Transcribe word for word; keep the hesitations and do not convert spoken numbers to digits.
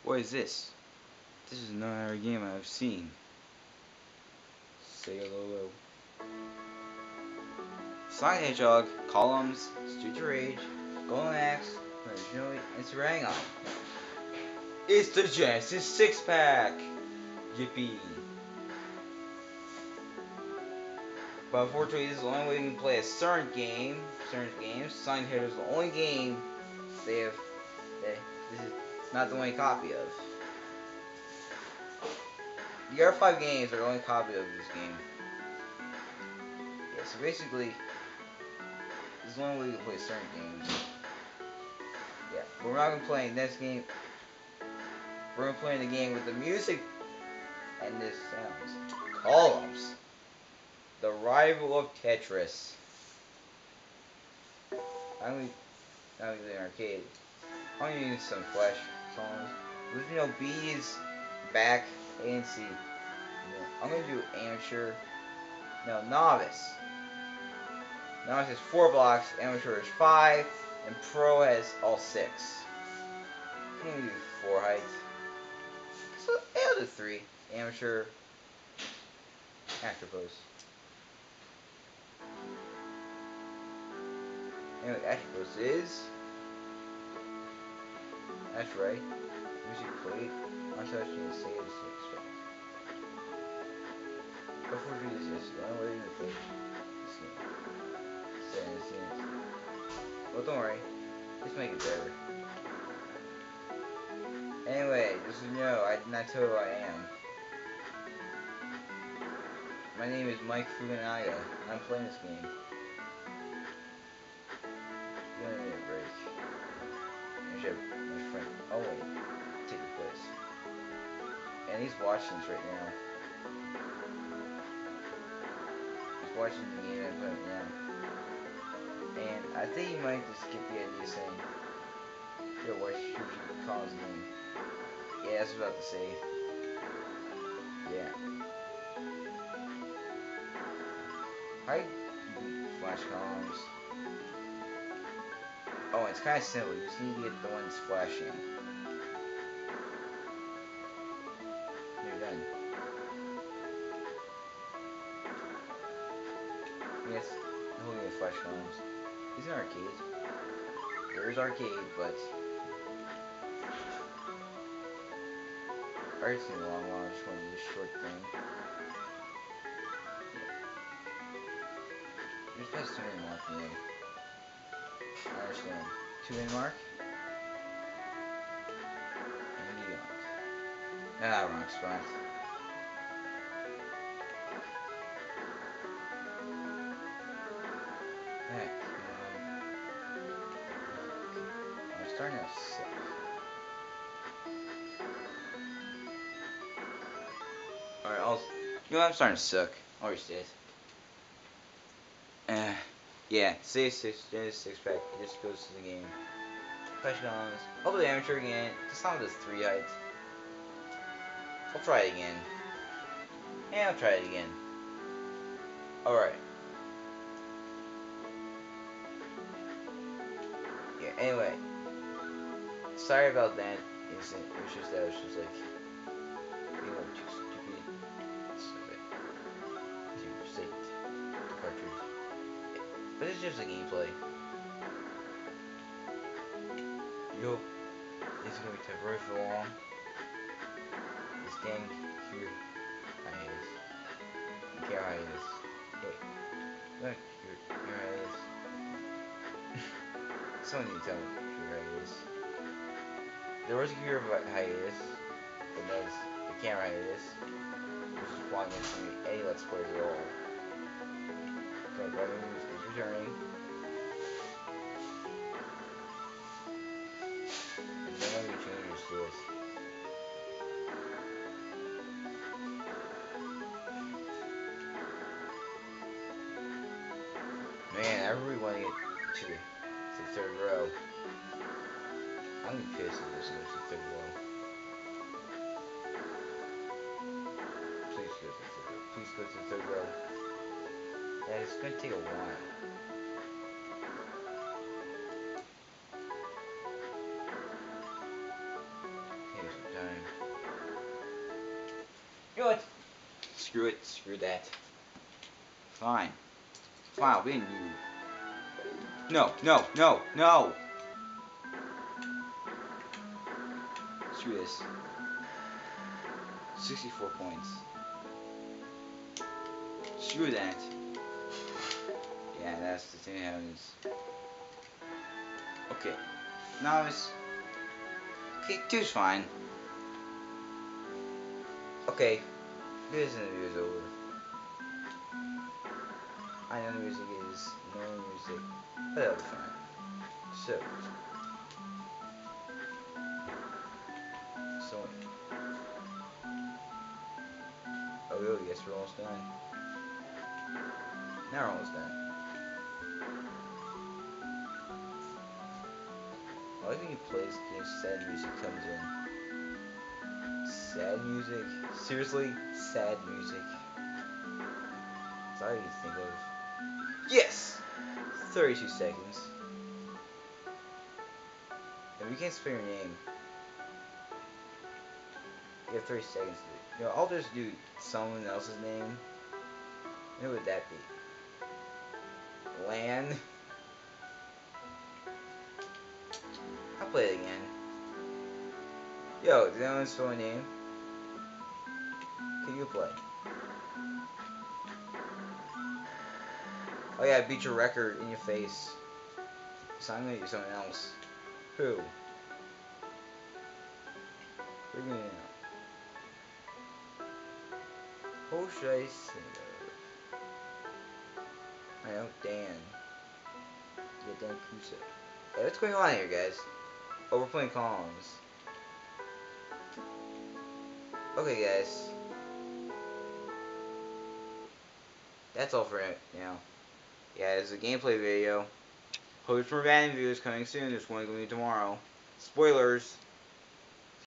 What is this? This is another game I've seen. Say hello. Sonic the Hedgehog, Columns, Streets of Rage, Golden Axe, originally, and Sarangon. It's the Genesis six pack! Yippee! But unfortunately, this is the only way you can play a certain game, certain games. Sonic the Hedgehog is the only game they have. They, this is not the only copy of. The other five games are the only copy of this game. Yeah, so basically, this is the only way you can play certain games. Yeah, but we're not gonna play this game. We're gonna play the game with the music and this sounds. Columns. The rival of Tetris. I'm gonna, I'm gonna the arcade. I'm gonna use some flash columns. With you know B's back A and C. I'm gonna do amateur. No, novice. Novice has four blocks, amateur is five, and pro has all six. I'm gonna do four heights. So I'll do three. Amateur, actor pose. Anyway, actor pose is. That's right. Music played. Untouched and saved as expected. Before we do this, the only way you can play this game. Seven scenes. Well, don't worry. Let's make it better. Anyway, just so you know, I did not tell who I am. My name is Mike Fukunaga. I'm playing this game. Give me a minute break. I should have my friend. Oh wait, take the place. And he's watching this right now. He's watching the game I'm playing right now. And I think he might just get the idea saying, yo, why should you call his game? Yeah, that's what I was about to say. Yeah. Hi, flash columns. Oh, it's kind of simple. You just need to get the one that's flashing. You're done. Yes, the whole game is flash columns. It's an arcade. There is arcade, but I already seen a long while. I just want to do this short thing. Yeah. You're supposed to two-minute mark, you know. I understand. Two-minute mark? And beyond. Ah, wrong spot. Heck, um... I'm starting to suck. Alright, I'll... You know, I'm starting to suck. I'll restate it. Uh, yeah, say six, six pack. It just goes to the game. Flash guns. I'll do the amateur again. This time does three heights. I'll try it again. Yeah, I'll try it again. Alright. Yeah, anyway. Sorry about that incident. It was just that I was just like, you know, too stupid. Stupid. To state the cartridge. Yeah. But it's just a gameplay. Yo, this is going to take very long. This dang here hiatus. Care hiatus. Wait. Look, here, here hiatus. Someone need to tell me here hiatus. There was a here hiatus, but that's the camera hiatus, which is blocking it from any Let's Plays at all. Okay, Brother News is returning. And there might be changes to this. Man, I really want to get to the, to the third row. I'm gonna be pissed if this goes to the third row. Please go to the third row. Please go to the third row. Yeah, it's gonna take a while. Okay, so know what? Screw it. Screw that. Fine. Fine, I'll be a noob. No, no, no, no! Screw this. sixty-four points. Screw that. Yeah, that's the thing that happens. Okay. Now it's... Okay, two's fine. Okay. This interview is over. I know the music is normal music, but that'll be fine. So... So... Oh, really? Guess we're almost done. Now we're almost done. I like when you play this game, sad music comes in. Sad music? Seriously? Sad music? That's all you think of. Yes! thirty-two seconds. And we can't spell your name. You have thirty seconds to do it. You know, I'll just do someone else's name. Who would that be? Lan? I'll play it again. Yo, did anyone spell my name? Can you play? Oh yeah, I beat your record in your face. So I'm gonna do something else. Who? Bring me out. Who should I think of? I know, Dan. Yeah, Dan Kusa. Hey, what's going on here, guys? Oh, we're playing columns. Okay, guys. That's all for it now. Yeah, it's a gameplay video. Hopes for bad views coming soon. There's one going to be tomorrow. Spoilers.